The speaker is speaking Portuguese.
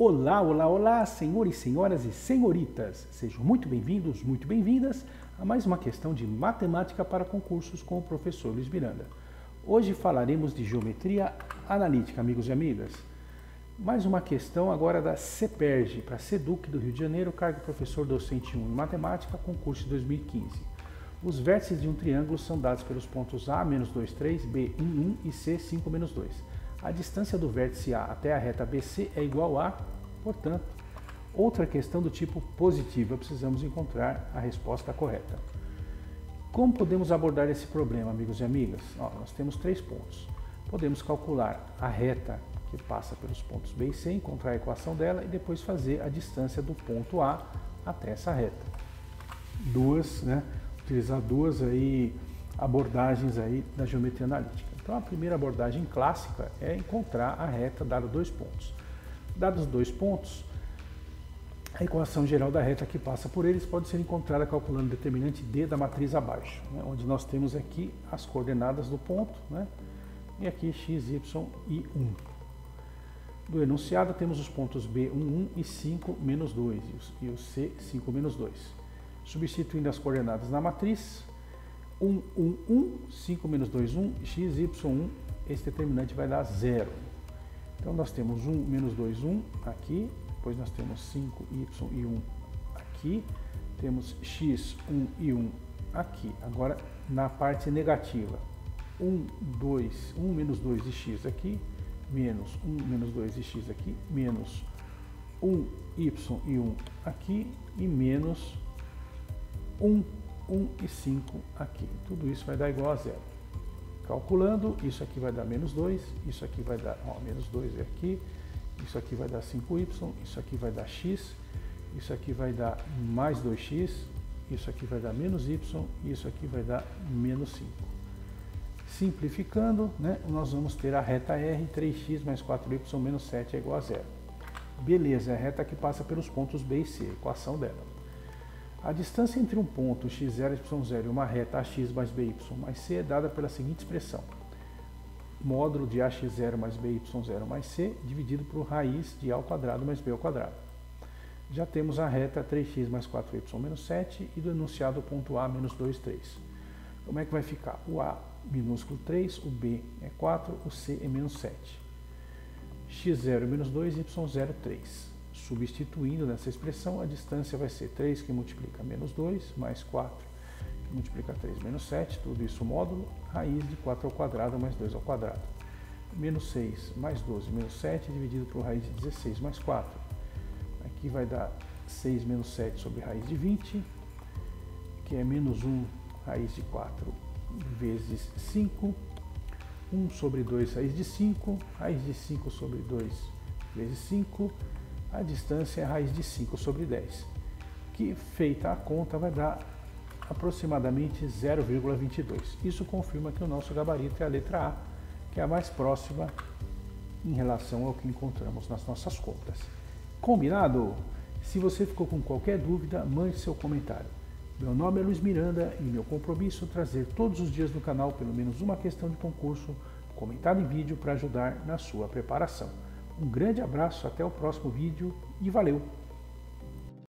Olá, olá, olá, senhores, senhoras e senhoritas. Sejam muito bem-vindos, muito bem-vindas a mais uma questão de matemática para concursos com o professor Luiz Miranda. Hoje falaremos de geometria analítica, amigos e amigas. Mais uma questão agora da CEPERJ, para SEDUC do Rio de Janeiro, cargo professor docente 1 em matemática, concurso de 2015. Os vértices de um triângulo são dados pelos pontos A, menos 2, 3, B, 1, 1 e C, 5, menos 2. A distância do vértice A até a reta BC é igual a, portanto, outra questão do tipo positiva. Precisamos encontrar a resposta correta. Como podemos abordar esse problema, amigos e amigas? Nós temos 3 pontos. Podemos calcular a reta que passa pelos pontos B e C, encontrar a equação dela e depois fazer a distância do ponto A até essa reta. Utilizar duas abordagens da geometria analítica. Então, a primeira abordagem clássica é encontrar a reta dado 2 pontos. Dados 2 pontos, a equação geral da reta que passa por eles pode ser encontrada calculando o determinante D da matriz abaixo, onde nós temos aqui as coordenadas do ponto, e aqui x, y e 1. Do enunciado temos os pontos B, 1, 1 e 5, menos 2, e o C, 5, menos 2. Substituindo as coordenadas na matriz, 1, 1, 1, 5 menos 2, 1, x, y, 1, esse determinante vai dar 0. Então nós temos 1 menos 2, 1 aqui, depois nós temos 5, y e 1 aqui, temos x, 1 e 1 aqui. Agora na parte negativa, 1 menos 2 de x aqui, menos 1 menos 2 de x aqui, menos 1, y e 1 aqui, e menos 1 e 5 aqui. Tudo isso vai dar igual a 0. Calculando, isso aqui vai dar menos 2, isso aqui vai dar, menos 2 é aqui, isso aqui vai dar 5y, isso aqui vai dar x, isso aqui vai dar mais 2x, isso aqui vai dar menos y, e isso aqui vai dar menos 5. Simplificando, nós vamos ter a reta R, 3x mais 4y menos 7 é igual a 0. Beleza, é a reta que passa pelos pontos B e C, a equação dela. A distância entre um ponto x0, y0 e uma reta ax mais by mais c é dada pela seguinte expressão. Módulo de ax0 mais by0 mais c dividido por raiz de a ao quadrado mais b ao quadrado. Já temos a reta 3x mais 4y menos 7 e do enunciado ponto A menos 2, 3. Como é que vai ficar? O A minúsculo 3, o B é 4, o C é menos 7. x0 menos 2, y0, 3. Substituindo nessa expressão, a distância vai ser 3 que multiplica menos 2, mais 4 que multiplica 3 menos 7, tudo isso módulo, raiz de 4 ao quadrado mais 2 ao quadrado. Menos 6 mais 12 menos 7 dividido por raiz de 16 mais 4. Aqui vai dar 6 menos 7 sobre raiz de 20, que é menos 1 raiz de 4 vezes 5, 1 sobre 2 raiz de 5, raiz de 5 sobre 2 vezes 5, a distância é a raiz de 5 sobre 10, que feita a conta vai dar aproximadamente 0,22. Isso confirma que o nosso gabarito é a letra A, que é a mais próxima em relação ao que encontramos nas nossas contas. Combinado? Se você ficou com qualquer dúvida, mande seu comentário. Meu nome é Luiz Miranda e meu compromisso é trazer todos os dias no canal pelo menos uma questão de concurso comentada em vídeo para ajudar na sua preparação. Um grande abraço, até o próximo vídeo e valeu!